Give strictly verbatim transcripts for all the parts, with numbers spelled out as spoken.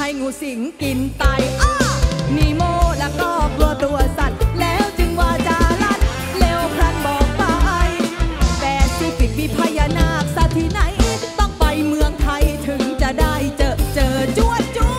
ให้งูสิงกินไตอ้อนีโมแล้วก็กลัวตัวสัตว์แล้วจึงว่าจะลัดเร็วพลันบอกไปแปซิฟิกมีพญานาคสัตว์ที่ไหนต้องไปเมืองไทยถึงจะได้เจอเจอจวดจวด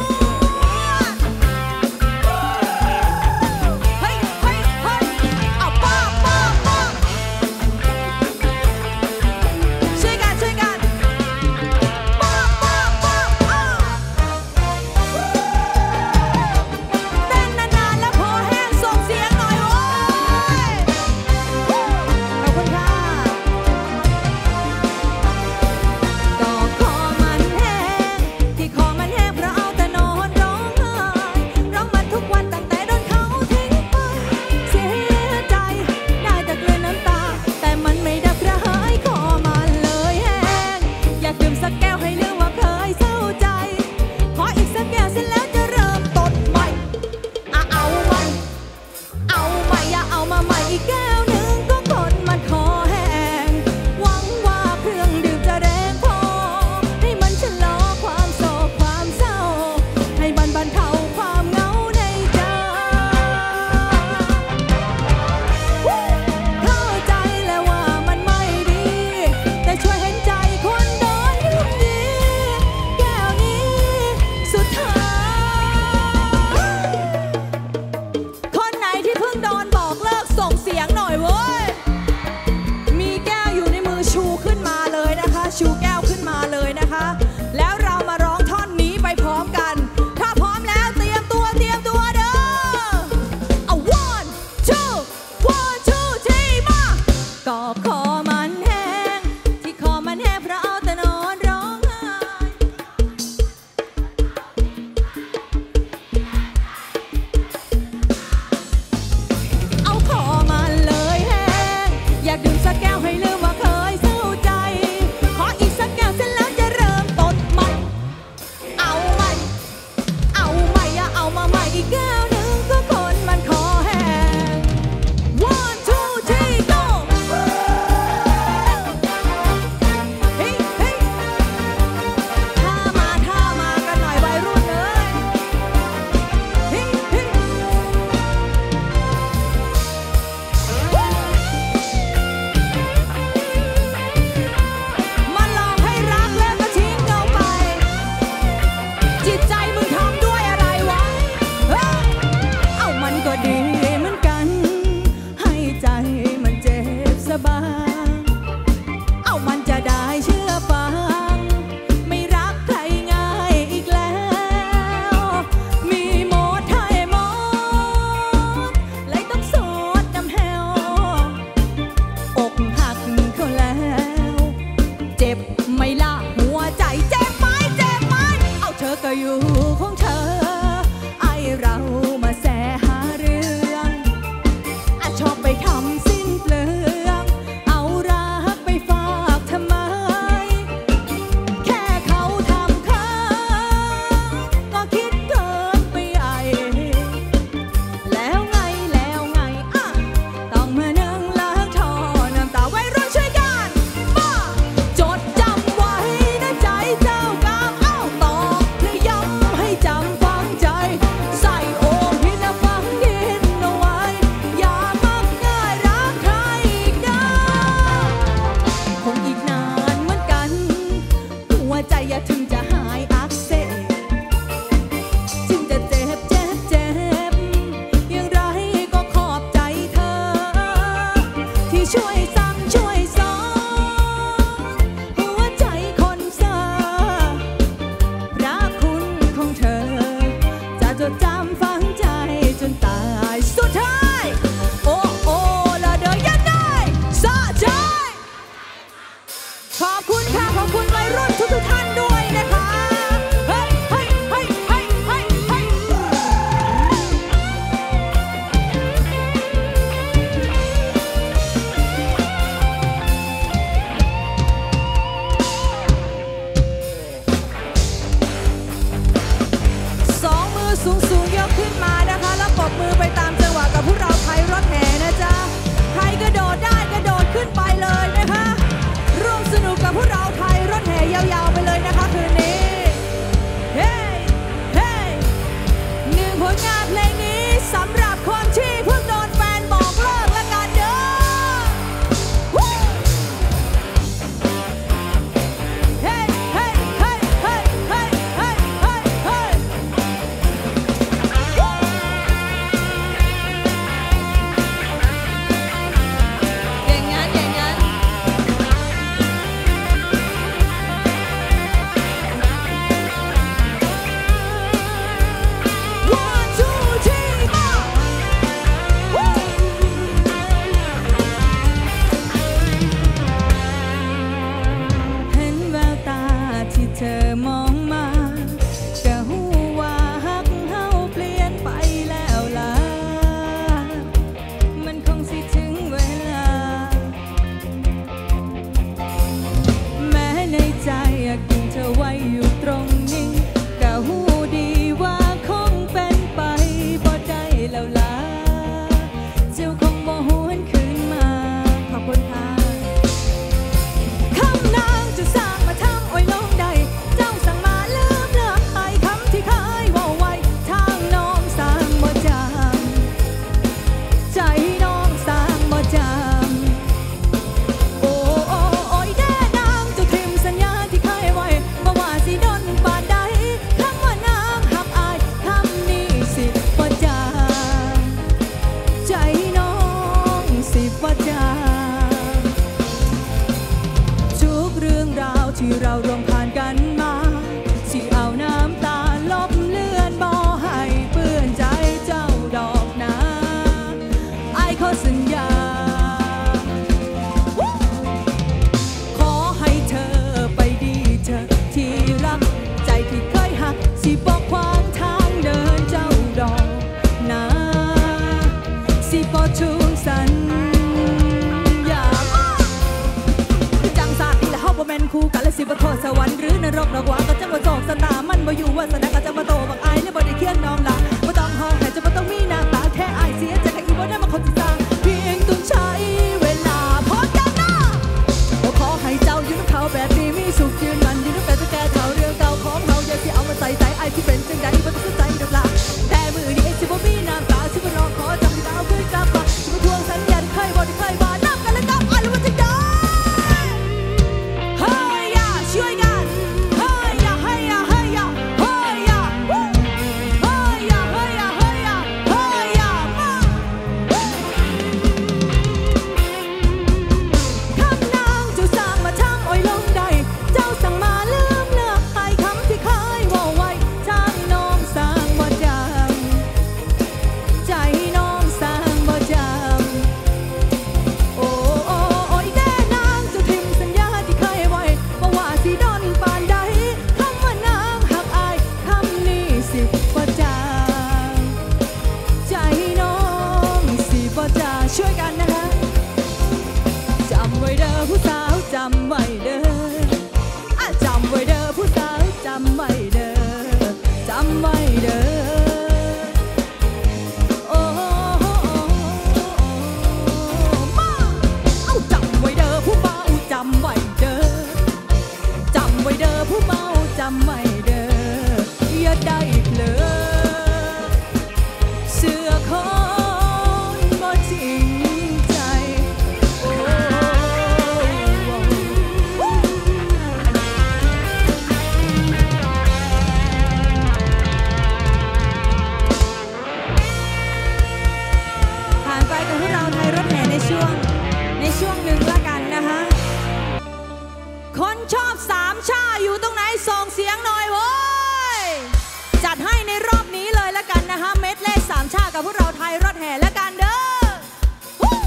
ชูแก้วขึ้นมาเลยนะคะแล้วเรามาร้องท่อนนี้ไปพร้อมกันถ้าพร้อมแล้วเตรียมตัวเตรียมตัวเด้อเอา one two one two three มาก็คอมันแห้งที่คอมันแห้งเพราะเอาแต่นอนร้องไห้เอาคอมันเลยแห้งอยากดื่มสักแก้วให้ลืมว่าเคยเศร้าใจอีกแก้วหนึ่งก็คนมันคอแห้ง one two three go เฮ้ยเฮ้ยท่ามาท่ามากันหน่อยวัยรุ่นเลยเฮ้ยเฮ้ยมาลองให้รักแล้วก็ทิ้งเราไปจิตใจมึงทำด้วยอะไรวะเอามันก็ดีเหมือนกันให้ใจมันเจ็บสบายเอามันจะได้เชื่อฟังไม่รักใครง่ายอีกแล้วมีหมดให้หมดเลยต้องสดน้ำแห้วอกหักเขาแล้วเจ็บไม่ละหัวใจเจ็บไหมเจ็บไหมเอาเธอก็อยู่ของเธอไอเรามาแสหาเรื่องอาชอบไปทำสิ้นเปลืองเอารักไปฝากทำไมแค่เขาทำเขาก็คิดเกินไปใหญ่แล้วไงแล้วไงอ่ะต้องมานั่งล้างท่อน้ำตาไว้รุ่นช่วยกันมาจดจำไว้ในใจเจ้ากรรมเอ้าตอกและย้ำให้จำฝังใจใส่โอ่งพินาฝังดินเอาไว้อย่ามักง่ายรักใครอีกนะคงอีกนานเหมือนกันหัวใจอย่าถึงจะหายอักเสบจึงจะเจ็บเจ็บเจ็บอย่างไรก็ขอบใจเธอที่ช่วยสั่งช่วยสอนหัวใจคนเซ่อรักคุณของเธอจะจดจำฝังใจจนตายสุดท้ายโอ้โอ้ละเดอยังไงสะใจขอบคุณค่ะขอบคุณวัยรุ่นทุกทุกท่านด้วยนะคะเฮ้ยเฮ้ยเฮ้ยเฮ้ยเฮ้ยเฮ้ยสองมือสูงสูงยกขึ้นมานะคะแล้วปรบมือไปตามจังหวะกับพวกเราไทยรถแห่นะจ๊ะใครกระโดดได้กระโดดขึ้นไปเลยนะคะร่วมสนุกกับพวกเราไทยรถแห่ยาวๆไปเลยนะคะคืนนี้เฮ้เฮ้ดอกว่าก็จะมาส่งสนามมันมาอยู่ว่าสนามก็จะมาโตบักไอ้เนี่ยบ่ได้เคียงน้องละไม่ต้องห้องแต่จะไม่ต้องมีน้ำตาแค่ไอ้เสียใจแค่อีบ่ได้มาคนที่สร้างเพียงต้องใช้เวลาพอกันนะขอให้เจ้าอยู่กับเขาแบบนี้มีสุขยืนมันอยู่ด้วยกันจะแก้เขาเรื่องเก่าของเราอย่าที่เอามาใส่ใจไอ้ที่เป็นจังใดบ่ต้องสนใจดอกละแต่มือนี้สิบ่มีน้ำตาสิบ่ร้องขอจำที่ดาวคืนกลับมาสิบ่ทวงสัญญาที่เคยบ่ได้เคยว่าน้ำกันแล้วกับอ้ายแล้วมันจะได้เฮ้ยอย่าช่วยกันเฮ้ยอย่าเฮ้ยอย่าเฮ้ยอย่าเฮ้ยอย่าเฮ้ยอย่าเฮ้ยอย่าเฮ้ยอย่าเฮ้ยอย่ามาคำนางเจ้าสร้างมาทำอ้อยลงใดเจ้าสั่งมาลืมเลือกไปคำที่เคยว่าไว้ใจน้องสร้างบ่จำใจน้องสร้างบ่จำโอ้โอ้โอ้ยแน่นางเจ้าทิมสัญญาที่เคยไว้บ่ว่าสิโดนปานใดคำว่านางหักอายคำนี้สิบ่จำใจน้องสิบ่จำช่วยกันนะคะจำไว้เด้อผู้สาวจำไว้เด้ออ่ะจำไว้เด้อผู้สาวจำไว้เด้อจำไว้เด้อโอ้มาเอาจำไว้เด้อผู้เมาจำไว้เด้อจำไว้เด้อผู้เมาจำไว้เด้ออย่าได้เผลอเสื้อคนบ่จริงใจโอ้ผ่านไปกับพวกเราไทยรถแห่ในช่วงในช่วงหนึ่งละกันนะคะคนชอบสามชาอยู่ตรงไหนส่งเสียงหน่อยโว้ยจัดให้ในรอบนี้เลยละกันนะคะเม็ดเล่สามชากับพวกเราไทยรถแห่ละกันเด้อฮู้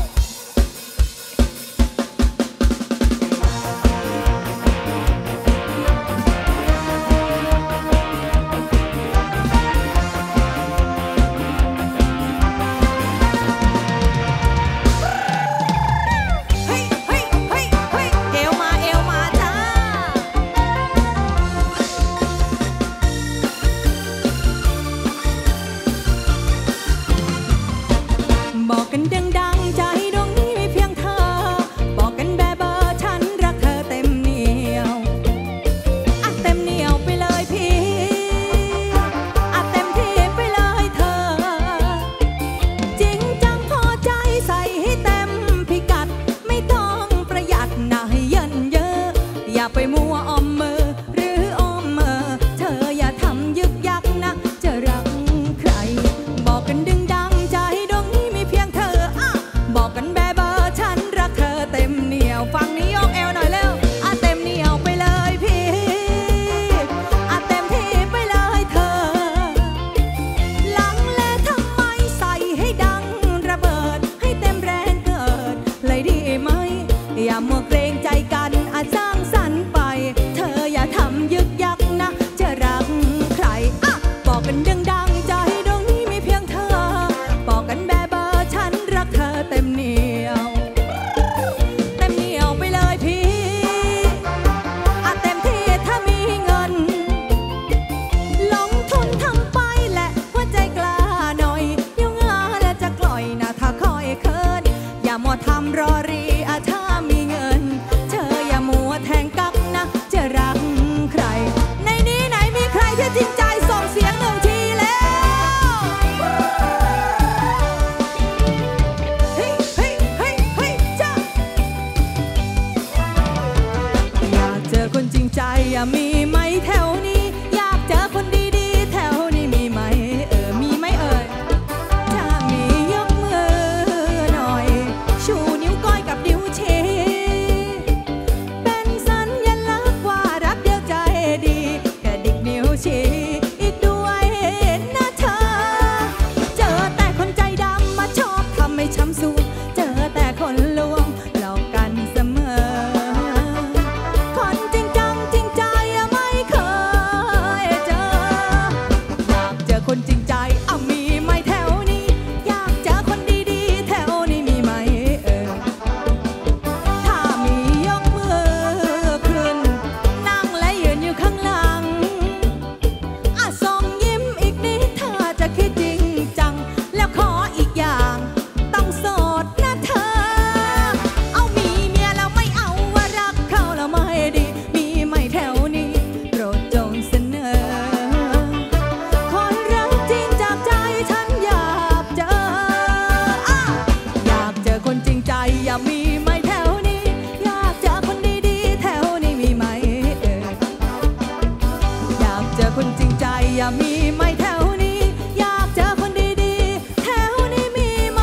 เฮ้ยเฮ้ยเฮ้ยเฮ้ยเอวมาเอวมาจ้าบอกกันดังๆใจดวงนี้มีเพียงเธอบอกกันแบบเบอร์ฉันรักเธอเต็มเหนียวอ่ะเต็มเหนียวไปเลยพี่อ่ะเต็มที่ไปเลยเธอจริงจังพอใจใส่ให้เต็มพิกัดไม่ต้องประหยัดนะให้เยินเยอะอย่าไปมัวออมมือหรือออมเมอเธออย่าทำยึกยักนะจะรักใครบอกกันดังๆใจดวงนี้มีเพียงเธออ่ะบอกกันแบบเบอร์ฉันรักเธอเต็มเหนียวฟังนี้ยกเอวหน่อยเร็วอ่ะเต็มเหนียวไปเลยพี่อ่ะเต็มที่ไปเลยเธอหลังแลทำไมใส่ให้ดังระเบิดให้เต็มแรงเกิดเลยดีไหมอย่ามัวเกรงใจกันอาจสร้างสรรค์ไปเธออย่าทำยึกยักนะจะรักใครอ่ะบอกกันดังๆใจดวงนี้มีเพียงเธอบอกกันแบบเบอร์ฉันรักเธอเต็มเหนียวเต็มเหนียวไปเลยพี่อ่ะเต็มที่ถ้ามีเงินลงทุนทำไปแหละหัวใจกล้าหน่อยเดี๋ยวงานจะกล่อยนะถ้าคอยเคินอย่ามัวทำรอรีอ่ะถ้ามีเงินเธออย่ามัวแทงกักนะจะรักใครในนี้ไหนมีใครที่จริงใจส่งเสียงหนึ่งทีแล้มีไหมแถวนี้อยากเจอคนดีๆแถวนี้มีไหม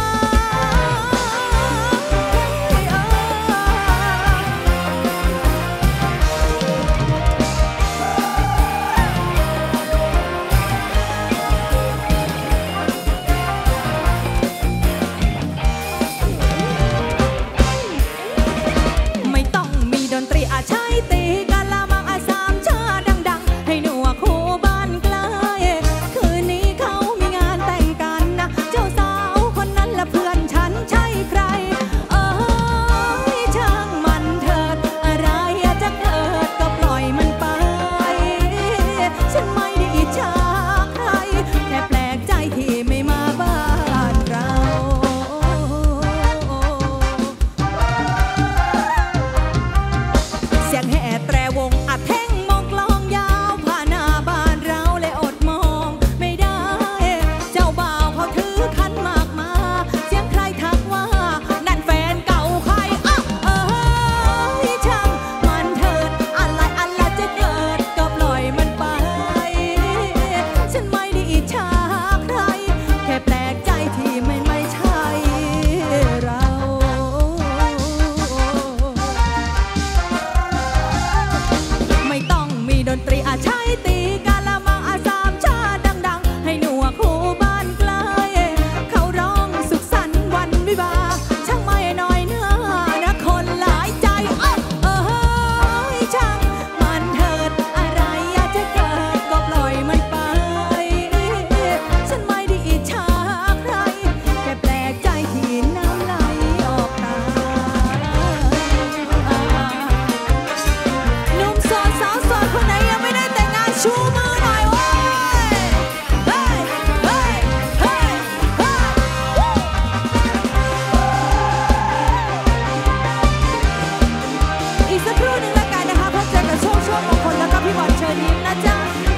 ไม่ต้องมีดนตรีอาใช้ตีกะละมังอาสามชาดังๆให้หนัวคู่บ้านไกลคืนนี้เขามีงานแต่งกันนะเจ้าสาวคนนั้นและเพื่อนฉันใช่ใครเอ้ยช่างมันเถิดอะไรจะเกิดก็ปล่อยมันไปฉันไม่ได้อิจฉาใครแค่แปลกใจที่ไม่มาบ้านเราเสียงแห่แตรวงอัดเท่งมองกลองยาวผ่านหน้าบ้านเราและอดมองไม่ได้เจ้าบ่าวเขาถือขันหมากมาเสียงใครทักว่านั่นแฟนเก่าใครอ้าวเอ้ยช่างมันเถิดอะไรอะไรจะเกิดก็ปล่อยมันไปฉันไม่ได้อิจฉาใครแค่แปลกใจที่ไม่ไม่ใช่เราไม่ต้องมีดนตรีอาใช้ตีกะละมังอาสามชาดังๆให้หนัวคู่บ้านไกลเขาร้องสุขสันต์วันวิวาห์ช่างไม่น้อยหน้านะคนหลายใจอ้าวเอ้ยช่างมันเถิดอะไรจะเกิดก็ปล่อยมันไปฉันไม่ได้อิจฉาใครแค่แปลกใจที่น้ำไหลออกตาหนุ่มโสดสาวโสดคนไหนยังไม่ได้แต่งงานชูมือหน่อยเว้ยเฮ้ยเฮ้ยเฮ้ยเฮ้ยวู้อีกสักครู่หนึ่งละกันนะคะพบเจอกับโชคโชคมงคลแล้วก็พี่บอลเชิญยิ้มนะจ๊ะ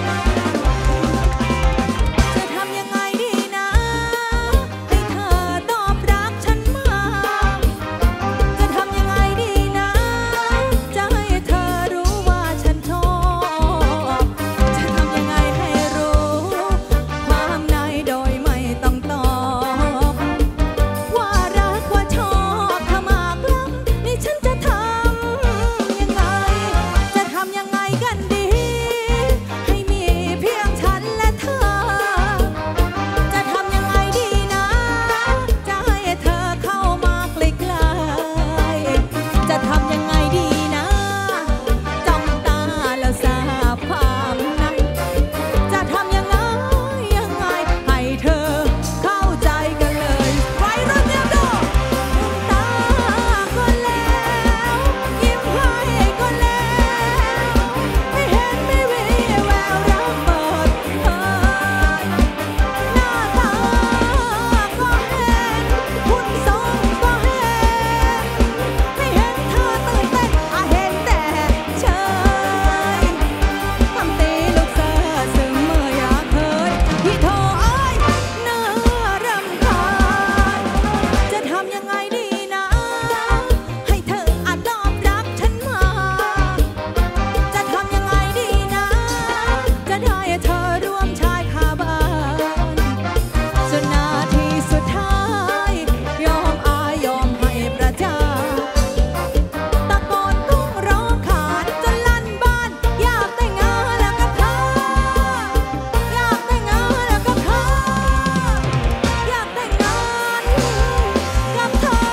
จะทำยังไงดีนะให้เธอตอบรักฉันมาจะทำยังไงดีนะจะให้เธอรู้ว่าฉันชอบจะทำยังไงให้รู้ความในโดยไม่ต้องตอบว่ารักว่าชอบถ้ามากล้ำนี่ฉันจะทำยังไงจะทำยังไงกันดีให้มีเพียงฉันและเธอจะทำยังไงดีนะจะให้เธอเข้ามาใกล้ๆจะทำยังไงดีนะจ้องตาแล้วทราบความในจะทำยังไงยังไงให้เธอเข้าใจกันเลยไว้รุ่นเดียวดูตาก็แล้วยิ้มให้ก็แล้วไม่เห็นไม่มีแววรักเปิดเผยหน้าตาก็เห็นหุ่นทรงก็เห็นไม่เห็นเธอตื่นเต้นอาเห็นแต่เฉยทำตีลูกเสือซึ่งเมื่ออยากเคยที่โทรเอ้ยน่ารำคาญจะทำยังไงดีนะให้เธออาจยอมรักฉันมาจะทำยังไงดีนะจะได้เธอร่วมชายคาบ้านจนนาทีสุดท้ายยอมอายยอมให้ประจานตะโกนกุ้งร้องขานจนลั่นบ้านอยากแต่งงานแล้วกับเธออยากแต่งงานแล้วกับเธออยากแต่งงานกับเธอ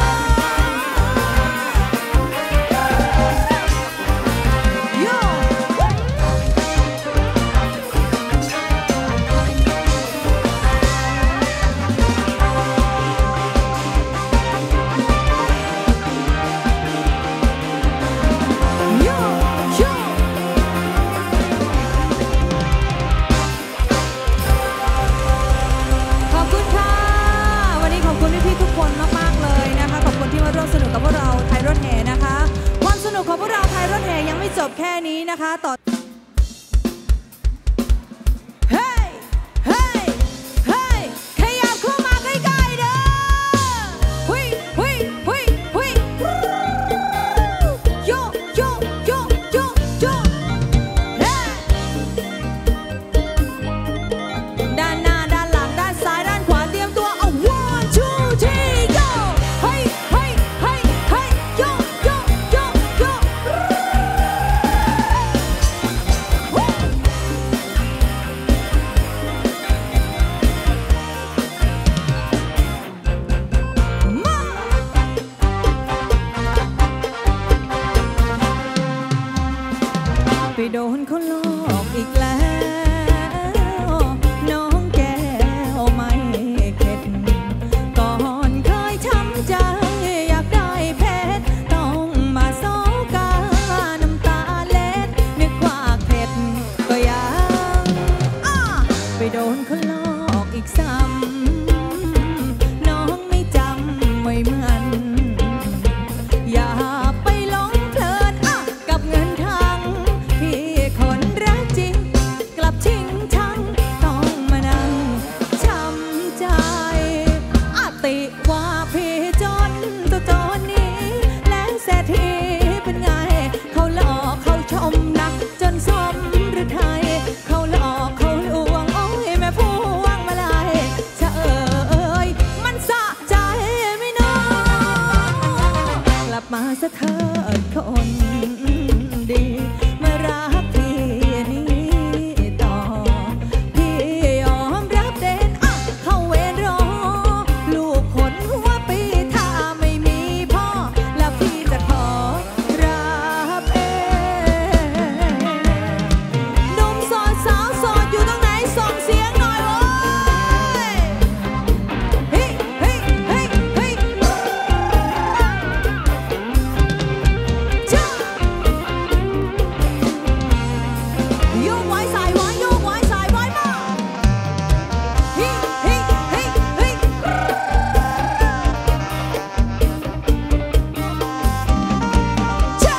โย่โย่โย่ขอบคุณค่ะวันนี้ขอบคุณพี่ๆทุกคนมากๆเลยนะคะขอบคุณที่มาร่วมสนุกกับพวกเราไทยรถแห่นะคะความสนุกของพวกเราไทยรถแห่ยังไม่จบแค่นี้นะคะต่อเฮ้ยเฮ้ยเฮ้ยขยับเข้ามาใกล้ๆเด้อหุยหุยหุยหุยโยโยโยโยโยเฮ้ยโดนเขาหลอกอีกซ้ำน้องไม่จำไว้มันอย่าไปหลงเพลินอ่ะกับเงินทั้งที่คนรักจริงกลับทิ้งทั้งต้องมานั่งช้ำใจอาติว่าพี่จนตัวจนนี้และเศรษฐีเป็นไงเขาหลอกเขาชมนักจนสมหรือไทยเขาหลอกเขาลวงโอ้ยแม่พวงมาลัยเฉยมันสะใจไม่น้องกลับมาซะเถิดคนดีมารับพี่นี้ต่อพี่ยอมรับเด่นอ่ะเข้าเวรรอลูกคนหัวปีถ้าไม่มีพ่อแล้วพี่จะขอรับเองหนุ่มโสดสาวโสดอยู่ตรงไหนส่งเสียงหน่อยโว้ยเฮ้ยเฮ้ยเฮ้ยเฮ้ยจ้าโยกไว้สายไว้โยกไว้สายไว้มาเฮ้ยเฮ้ยเฮ้ยเฮ้ยจ้า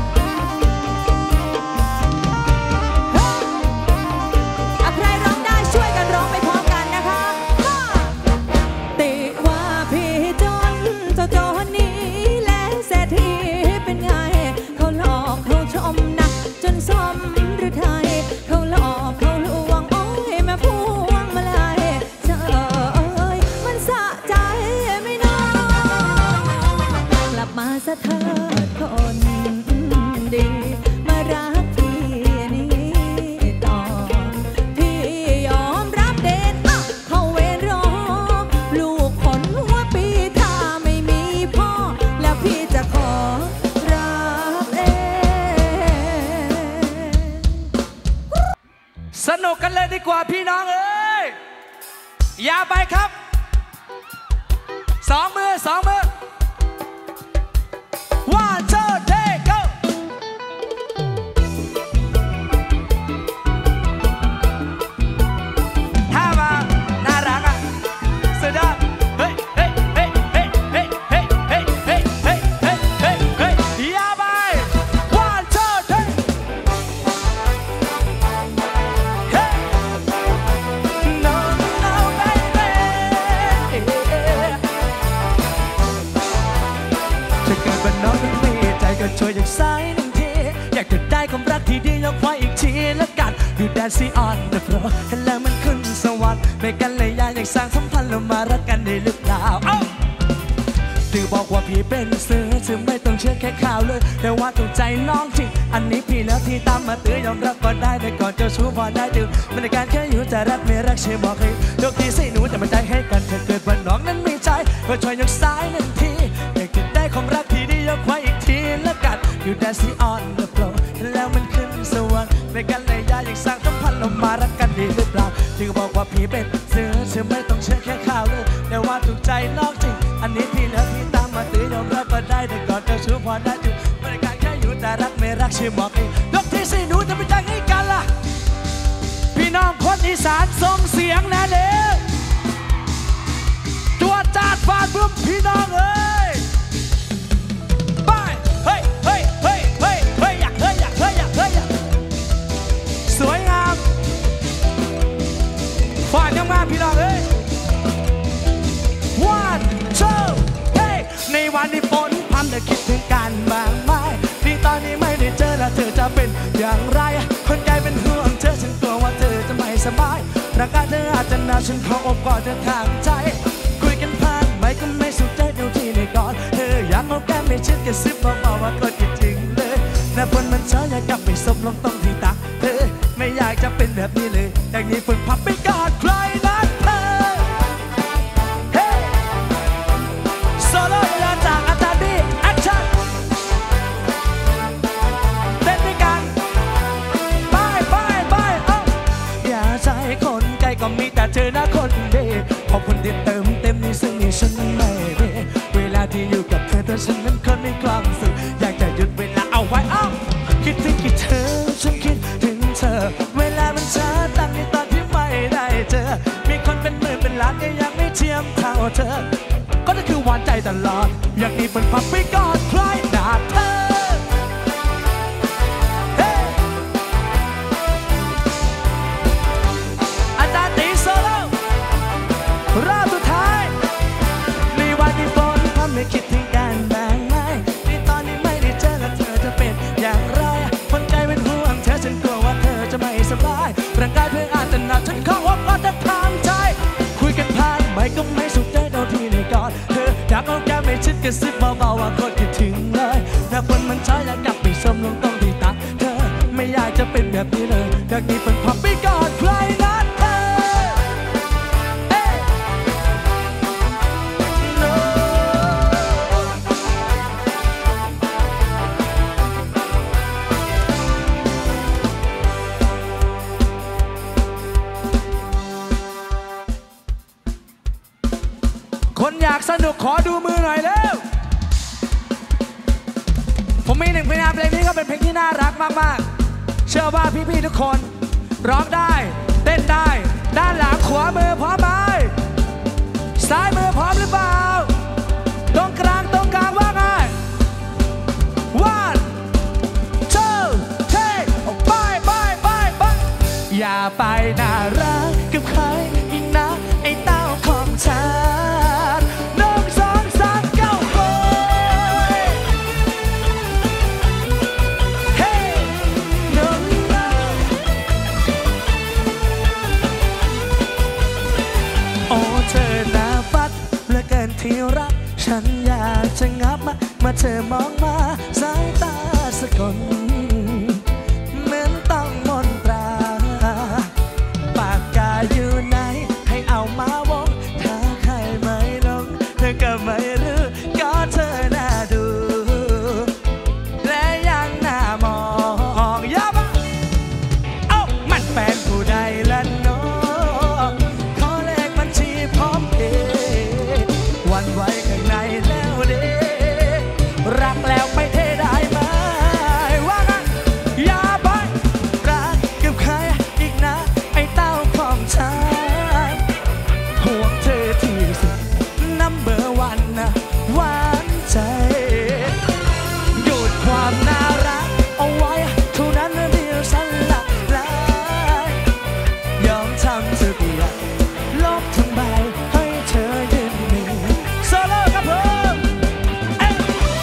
เฮ้ยอ่ะใครร้องได้ช่วยกันร้องไปพร้อมกันนะคะมาติว่าพี่จนเจ้าจนนี้และเศรษฐีเป็นไงเขาหลอกเขาชมนักจนสมหรือไทยเขาหลอกเขาลวงโอ้ยแม่พวงมาลัยเฉยมันสะใจไม่น้องกลับมาซะเถิดคนดีมารักพี่นี้ต่อพี่ยอมรับเด่นอ่ะเข้าเวรรอลูกคนหัวปีถ้าไม่มีพ่อแล้วพี่จะขอรับเองสนุกกันเลยดีกว่าพี่น้องเอ้ยอย่าไปครับสองมือสองมือ one two three go ถ้ามาน่ารักอ่ะสุดยอดเฮ้ยเฮ้ยเฮ้ยเฮ้ยเฮ้ยเฮ้ยเฮ้ยเฮ้ยเฮ้ยเฮ้ยเฮ้ยเฮ้ยอย่าไป one two three Hey, no, no, baby. จะเกิดเป็นน้องทั้งปีใจก็ช่วยจากสายหนึ่งทีอยากจะได้ความรักที่ดียกไว้อีกทีละกันอยู่แดนซีออนเดอะโปรเห็นแล้วมันขึ้นสวรรค์ไม่กันเลยอยากอยากสร้างสัมพันธ์แล้วมารักกันได้หรือเปล่าตือบอกว่าพี่เป็นเสือจึงไม่ต้องเชื่อแค่ข่าวเลยแต่ว่าต้องใจน้องจริงอันนี้พี่แล้วที่ตามมาตือยอมรับก็ได้แต่ก่อนเจ้าชู้พอได้ดื่มมันในการแค่อยู่แต่รักไม่รักเชื่อบอกให้ยกทีสิหนูจะมาใจให้กันถ้าเกิดว่าน้องนั้นมีใจก็ช่วยยกซ้ายหนึ่งทีอยากจะได้ความรักที่ดียกไว้อีกทีละกันอยู่แดนซีออนเดอะโปรเห็นแล้วมันขึ้นสวรรค์ไม่กันเลยอยากอยากสร้างสัมพันธ์แล้วมารักกันดีหรือเปล่าจึงบอกว่าพี่เป็นเสือจึงไม่ต้องเชื่อแค่ข่าวเลยแต่ว่าถูกใจน้องจริงอันนี้พี่แล้วที่ตามมาตือยอมรับก็ได้แต่ก่อนเจ้าชู้พอได้ดื่มมันในการแค่อยู่แต่รักไม่รักเชื่อบอกให้ยกทีสิหนูจะไม่ใจให้กันล่ะพี่น้องคนอีสานส่งเสียงนะเด้อตัวจาดฟาดบึ้มพี่น้องเอ้ยไปเฮ้ยเฮ้ยเฮ้ยเฮ้ยเฮ้ยอยากเฮ้ยอยากเฮ้ยอยากเฮ้ยอยากสวยงามฟาดงามๆพี่น้องเอ้ย one two hey ในวันที่ฝนพรำจะคิดถึงกันบ้างไหมที่ตอนนี้ไม่ได้เจอแล้วเธอจะเป็นอย่างไรคนใจเป็นห่วงเธอฉันกลัวว่าเธอจะไม่สบายร่างกายเธออาจจะหนาวฉันขออบกอดเธอทางใจคุยกันผ่านไม่ก็ไม่สุขใจเดียวที่ในกอดเธออยากเอาแก้มไม่เช็ดกระซิบเบาๆว่าก็คิดถึงเลยแต่ฝนมันเช้าอยากกลับไปซบลงตรงที่ตาเธอไม่อยากจะเป็นแบบนี้เลยอย่างนี้ฝนพับไปกอดใครนักเธอเฮ้โซโล่ยาจากอาจารย์บีแอคชั่นเต้นด้วยกันไปไปไปเอ้าอย่าใจคนไกลก็มีแต่เธอนะคนเดียวขอบคุณที่เติมเต็มในสิ่งที่ฉันไม่ได้เวลาที่อยู่กับเธอแต่ฉันนั้นคนมีความสุขอยากจะหยุดเวลาเอาไว้เอ้าคิดถึงคิดเธอฉันคิดถึงเธอเวลามันช้าตั้งในตอนที่ไม่ได้เจจอมีคนเป็นหมื่นเป็นล้านก็ยังไม่เทียมเท่าเธอก็จะคือหวานใจตลอดอยากมีเป็นพับไปกอดใครหน้าเธออาจารย์ตีโซโล่รอบสุดท้ายในวันที่ฝนทำให้คิดถึงกันบ้างไหมในตอนนี้ไม่ได้เจอแล้วเธอจะเป็นอย่างไรคนใจเป็นห่วงเธอฉันกลัวว่าเธอจะไม่สบายร่างกายเพื่ออาจจะหนักฉันขอว่าก็จะทำใจคุยกันผ่านไม่ก็ไม่สุขใจโดนที่ในกอดเธออยากเอาแก้มไม่ชิดกระซิบเบาๆว่าคนคิดถึงเลยถ้าคนมันช้าอยากกลับไปชมลงตรงที่ตาเธอไม่อยากจะเป็นแบบนี้เลยอยากมีเป็นพับไปกอดใครนัดเธอคนอยากสนุกขอดูมือหน่อยเร็วผมมีหนึ่งเพลงเพลงนี้ก็เป็นเพลงที่น่ารักมากๆเชื่อว่าพี่ๆทุกคนร้องได้เต้นได้ด้านหลังขวามือพร้อมไหมซ้ายมือพร้อมหรือเปล่าตรงกลางตรงกลางว่าไง one two three ไปไปไปไปอย่าไปน่ารักกับใครอีกนะไอ้เต้าของฉันหนึ่งสองสามเก้าโอยเฮ้หนึ่งโอ้เธอหน้าฟัดเหลือเกินที่รักฉันอยากจะงับมามาเธอมองมาสายตาสะกดเหมือนต้องมนตราปากกาอยู่ไหนให้เอามาวงถ้าใครไม่ลงเธอก็ไม่รู้ก็เธอน่าดูและยังน่ามองอย่ามาเอ้ามันแฟนผู้ใดละเนาะขอเลขบัญชีพร้อมเพย์วันไว้ข้างในแล้วเด้รักแล้วไม่เทได้ไหมว่างั้นอย่าไปรักกับใครอีกนะไอ้เต้าของฉันห่วงเธอที่สุด number one นะหวานใจหยุดความน่ารักเอาไว้เท่านั้นเดียวฉันละลายยอมทำทุกอย่างลบทั้งใบให้เธอยืนหนึ่งโซโล่ครับผมเอ้ย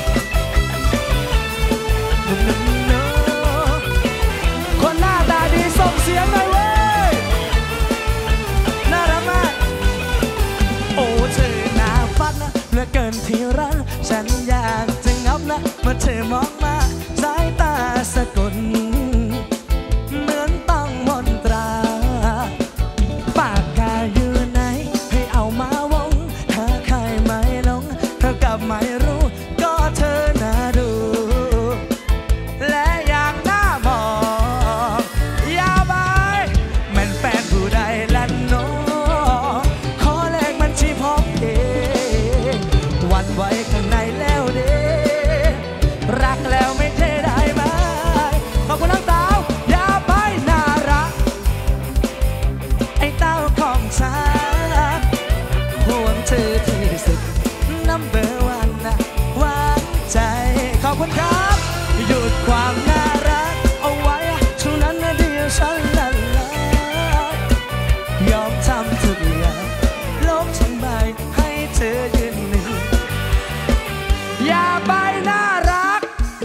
คนหน้าตาดีส่งเสียงหน่อยเว้ยน่ารักมากโอ้เธอหน้าฟัดนะเหลือเกินที่รักฉันอยากจะงับนะเมื่อเธอมองมาสายตาสะกดเหมือนต้องมนตราปากกาอยู่ไหนให้เอามาวงถ้าใครไม่ลงเธอกับไม่รู้ก็เธอน่าดูและอย่างน่ามองอย่าไปมันแฟนผู้ใดละเนาะขอเลขบัญชีพร้อมเพย์วันไว้ข้างในแล้วเด้รักแล้วไม่เทได้ไหมขอบคุณน้องสาวอย่าไปน่ารักไอ้เต้าของฉันห่วงเธอที่สุด number one นะหวานใจขอบคุณครับหยุดความน่ารักเอาไว้เท่านั้นเดียวฉันละลายยอมทำทุกอย่างลบทั้งใบให้เธอยืนหนึ่งอย่าไปน่ารัก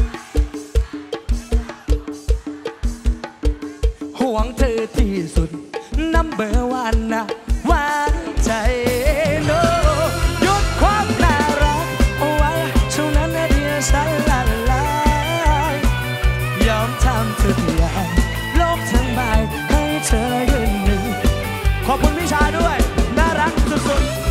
ห่วงเธอที่สุด number one นะหวานใจโนหยุดความน่ารักเอาไว้เท่านั้นเดียวฉันละลายยอมทำทุกอย่างลบทั้งใบให้เธอยืนหนึ่งขอบคุณพี่ชายด้วยน่ารักสุดๆ